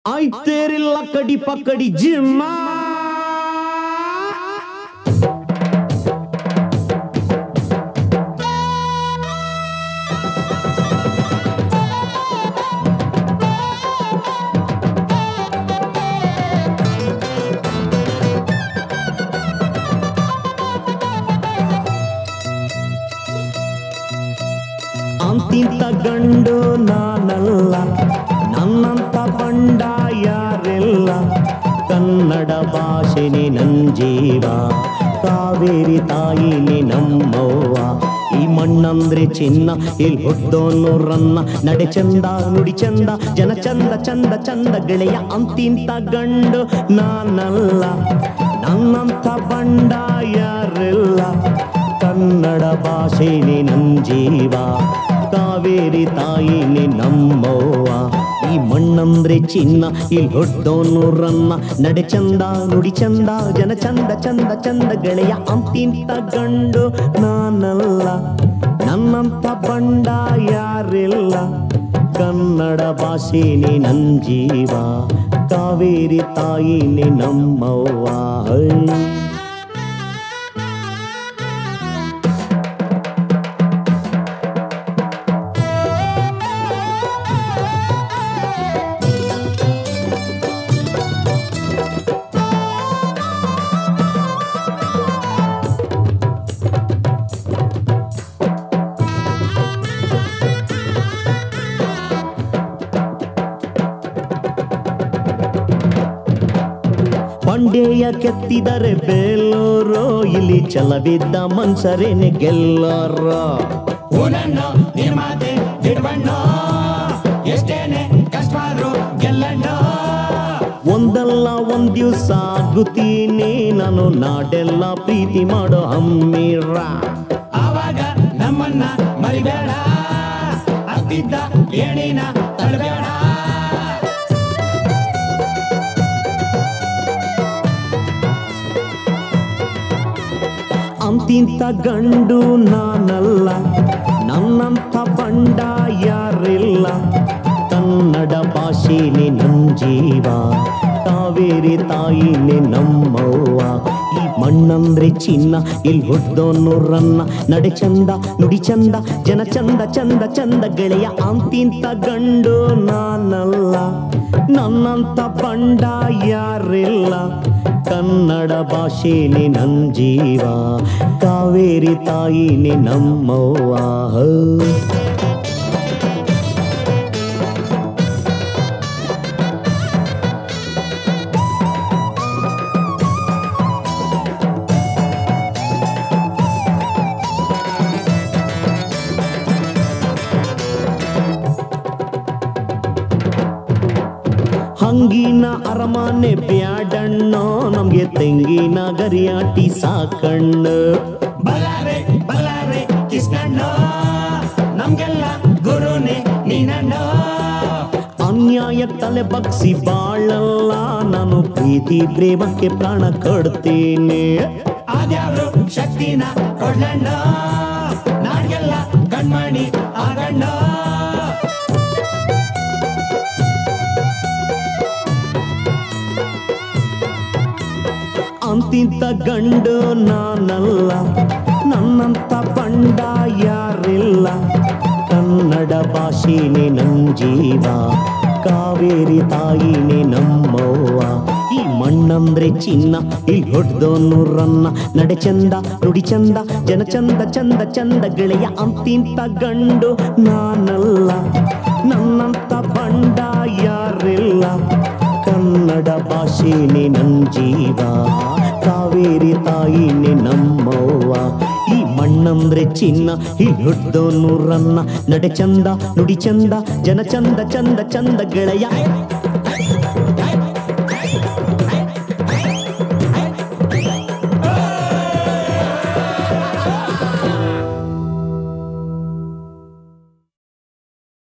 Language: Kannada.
ಆಯ್ತೇರಿಲ್ಲ ಕಡಿ ಪಕ್ಕಡಿ ಜಿಮ್ಮ ಅಂತಿಂತ ಗಂಡು ನಾನಲ್ಲ, ನನ್ನಂತ ಬಂಡ ಯಾರಿಲ್ಲ. ಕನ್ನಡ ಭಾಷೆನೇ ನನ್ ಜೀವ, ಕಾವೇರಿ ತಾಯಿನೇ ನಮ್ಮವ್ವ. ಈ ಮಣ್ಣಂದ್ರೆ ಚಿನ್ನ, ಇಲ್ಲಿ ಹುಟ್ಟೋನು ರನ್ನ. ನಡೆ ಚಂದ ನುಡಿ ಚಂದ, ಜನ ಚಂದ ಚಂದ ಚಂದ ಗೆಳೆಯ. ಅಂತಿಂತ ಗಂಡು ನಾನಲ್ಲ, ನನ್ನಂತ ಬಂಡ ಯಾರಿಲ್ಲ. ಕನ್ನಡ ಭಾಷೆನೇ ನನ್ ಜೀವ, ಕಾವೇರಿ ತಾಯಿನೇ ನಮ್ಮವ್ವ. ಈ ಮಣ್ಣಂದ್ರೆ ಚಿನ್ನ, ಇಲ್ಲಿ ಹುಟ್ಟೋನು ರನ್ನ. ನಡೆ ಚಂದ ನುಡಿ ಚಂದ, ಜನ ಚಂದ ಚಂದ ಚಂದ ಗೆಳೆಯ. ಅಂತಿಂತ ಗಂಡು ನಾನಲ್ಲ, ನನ್ನಂತ ಬಂಡ ಯಾರಿಲ್ಲ. ಕನ್ನಡ ಭಾಷೆನೇ ನನ್ ಜೀವ, ಕಾವೇರಿ ತಾಯಿನೇ ನಮ್ಮವ್ವ. ಬಂಡೆಯ ಕೆತ್ತಿದರೆ ಬೇಲೋರು, ಇಲ್ಲಿ ಛಲವಿದ್ದ ಮನ್ಸರೇನೆ ಗೆಲ್ಲೋರು. ಒಂದಲ್ಲ ಒಂದ್ ದಿವ್ಸ ಆಗುತ್ತೀನಿ ನಾನು, ನಾಡೆಲ್ಲ ಪ್ರೀತಿ ಮಾಡೋ ಅಮ್ಮೀರ. ಆವಾಗ ನಮ್ಮನ್ನ ಮರಿಬೇಡ, ಅತ್ತಿದ್ದ ಏಣಿನ ತಡಬೇಡ. ಅಂತಿಂತ ಗಂಡು ನಾನಲ್ಲ, ನನ್ನಂತ ಬಂಡ ಯಾರಿಲ್ಲ. ಕನ್ನಡ ಭಾಷೆನೇ ನನ್ ಜೀವ, ಕಾವೇರಿ ತಾಯಿನೇ ನಮ್ಮವ್ವ. ಈ ಮಣ್ಣಂದ್ರೆ ಚಿನ್ನ, ಇಲ್ಲಿ ಹುಟ್ಟೋನು ರನ್ನ. ನಡೆ ಚಂದ ನುಡಿ ಚಂದ, ಜನ ಚಂದ ಚಂದ ಚಂದ ಗೆಳೆಯ. ಅಂತಿಂತ ಗಂಡು ನಾನಲ್ಲ, ನನ್ನಂತ ಬಂಡ ಯಾರಿಲ್ಲ. ಕನ್ನಡ ಭಾಷೆನೇ ನನ್ ಜೀವ, ಕಾವೇರಿ ತಾಯಿನೇ ನಮ್ಮವ್ವ. ಹಂಗಿನ ಅರಮನೆ ಬ್ಯಾಡಣ್ಣೋ, ನಮ್ಗೆ ತೆಂಗಿನ ಗರಿಯಾಟಿ ಸಾಕಣ್ಣು. ಬಲಾರೆ ಬಲಾರೆ ಕಿಸ್ಕಣ್ಣು, ನಮ್ಗೆಲ್ಲ ಗುರುನೇ ನೀನಣ್ಣು. ಅನ್ಯಾಯ ತಲೆ ಬಗ್ಸಿ ಬಾಳಲ್ಲ, ನಾನು ಪ್ರೀತಿ ಪ್ರೇಮಕ್ಕೆ ಪ್ರಾಣ ಕೊಡ್ತೇನೆ. ಆದ್ಯಾವ್ರು ಶಕ್ತಿನ ಕೊಡ್ಲಣ್ಣು, ನಾಡ್ಗೆಲ್ಲ ಕಣ್ಮಣಿ ಆಗಣ್ಣು. ಅಂತಿಂತ ಗಂಡು ನಾನಲ್ಲ, ನನ್ನಂತ ಬಂಡ ಯಾರಿಲ್ಲ. ಕನ್ನಡ ಭಾಷೆನೇ ನನ್ ಜೀವ, ಕಾವೇರಿ ತಾಯಿನೇ ನಮ್ಮವ್ವ. ಈ ಮಣ್ಣಂದ್ರೆ ಚಿನ್ನ, ಇಲ್ಲಿ ಹೊಡ್ದೋನು ರನ್ನ. ನಡೆ ಚಂದ ನುಡಿ ಚಂದ, ಜನ ಚಂದ ಚಂದ ಚಂದ ಗೆಳೆಯ. ಅಂತಿಂತ ಗಂಡು ನಾನಲ್ಲ, ನನ್ನಂತ ಬಂಡ ಯಾರಿಲ್ಲ. ಕನ್ನಡ ಭಾಷೆನೇ ನನ್ ಜೀವ, ಕಾವೇರಿ ತಾಯಿನೇ ನಮ್ಮವ್ವ. ಈ ಮಣ್ಣಂದ್ರೆ ಚಿನ್ನ, ಇಲ್ಲಿ ಹುಟ್ಟೋನು ರನ್ನ. ನಡೆ ಚಂದ ನುಡಿ ಚಂದ, ಜನ ಚಂದ ಚಂದ ಚಂದ ಗೆಳೆಯ.